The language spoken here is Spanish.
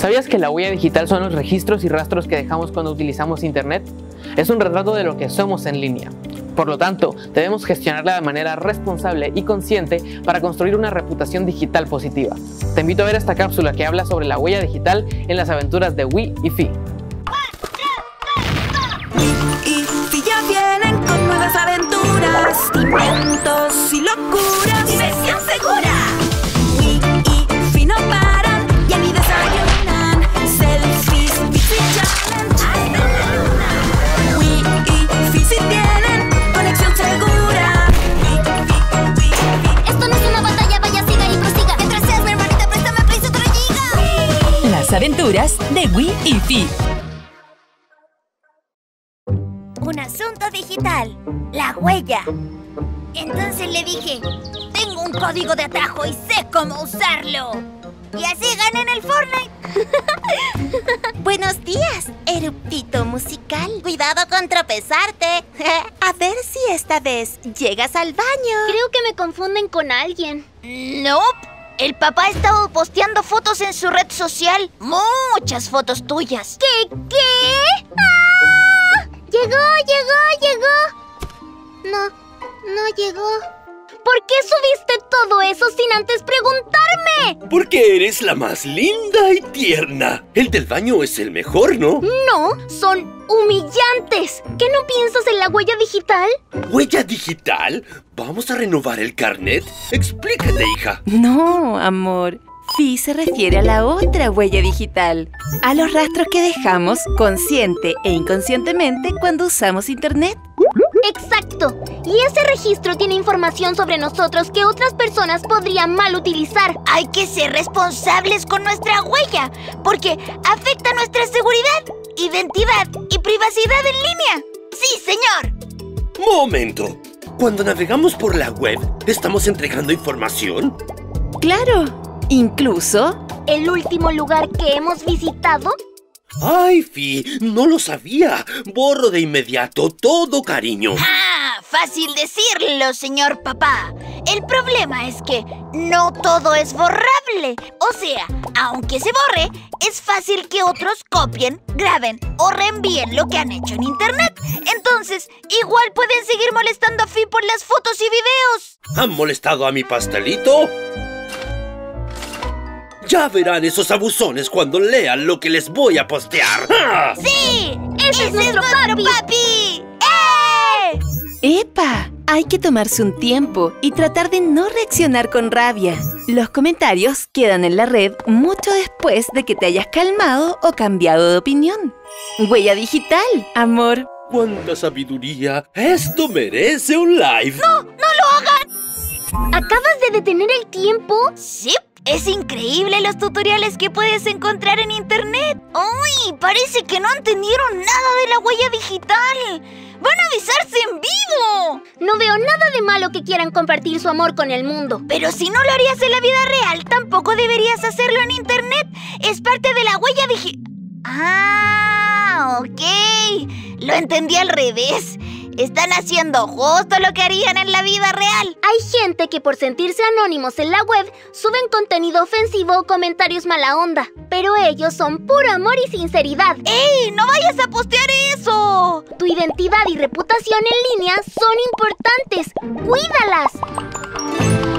¿Sabías que la huella digital son los registros y rastros que dejamos cuando utilizamos Internet? Es un retrato de lo que somos en línea. Por lo tanto, debemos gestionarla de manera responsable y consciente para construir una reputación digital positiva. Te invito a ver esta cápsula que habla sobre la huella digital en las aventuras de Wii y Fi. Y Fi ya vienen con nuevas aventuras, inventos y locuras. ¡Diversión segura! Wii y Fi no paran, ya ni desayunan. Selfies, Pixie Challenge, hasta la luna. Wii y Fi sí tienen conexión segura. Wii. Esto no es una batalla, vaya, siga y prosiga. Mientras seas mi hermanita, préstame please otra giga. Las aventuras de Wii y Fi. Un asunto digital, la huella. Entonces le dije, tengo un código de atajo y sé cómo usarlo. Y así gané en el Fortnite. Buenos días, eruptito musical. Cuidado con tropezarte. A ver si esta vez llegas al baño. Creo que me confunden con alguien. Nope. El papá ha estado posteando fotos en su red social. Muchas fotos tuyas. ¿Qué? ¡Ah! Llegó. No llegó. ¿Por qué subiste todo eso sin antes preguntarme? Porque eres la más linda y tierna. El del baño es el mejor, ¿no? No, son humillantes. ¿Qué no piensas en la huella digital? ¿Huella digital? ¿Vamos a renovar el carnet? Explícate, hija. No, amor. Fi se refiere a la otra huella digital, a los rastros que dejamos consciente e inconscientemente cuando usamos Internet. Exacto. Y ese registro tiene información sobre nosotros que otras personas podrían mal utilizar. Hay que ser responsables con nuestra huella, porque afecta nuestra seguridad, identidad y privacidad en línea. ¡Sí, señor! ¡Momento! Cuando navegamos por la web, ¿estamos entregando información? ¡Claro! Incluso... ¿El último lugar que hemos visitado? ¡Ay, Fi! No lo sabía. Borro de inmediato todo, cariño. ¡Ah! Fácil decirlo, señor papá. El problema es que no todo es borrable. O sea, aunque se borre, es fácil que otros copien, graben o reenvíen lo que han hecho en Internet. Entonces, igual pueden seguir molestando a Fi por las fotos y videos. ¿Han molestado a mi pastelito? Ya verán esos abusones cuando lean lo que les voy a postear. ¡Ah! ¡Sí! ¡Ese es nuestro papi! ¡Epa! Hay que tomarse un tiempo y tratar de no reaccionar con rabia. Los comentarios quedan en la red mucho después de que te hayas calmado o cambiado de opinión. Huella digital, amor. ¡Cuánta sabiduría! ¡Esto merece un live! ¡No! ¡No lo hagan! ¿Acabas de detener el tiempo? Sí. Es increíble los tutoriales que puedes encontrar en Internet. ¡Uy! Parece que no entendieron nada de la huella digital. ¡Van a avisarse en vivo! No veo nada de malo que quieran compartir su amor con el mundo. Pero si no lo harías en la vida real, tampoco deberías hacerlo en Internet. Es parte de la huella digital. ¡Ah! Ok. Lo entendí al revés. Están haciendo justo lo que harían en la vida real. Hay gente que por sentirse anónimos en la web suben contenido ofensivo o comentarios mala onda. Pero ellos son puro amor y sinceridad. ¡Ey! ¡No vayas a postear eso! Tu identidad y reputación en línea son importantes. ¡Cuídalas!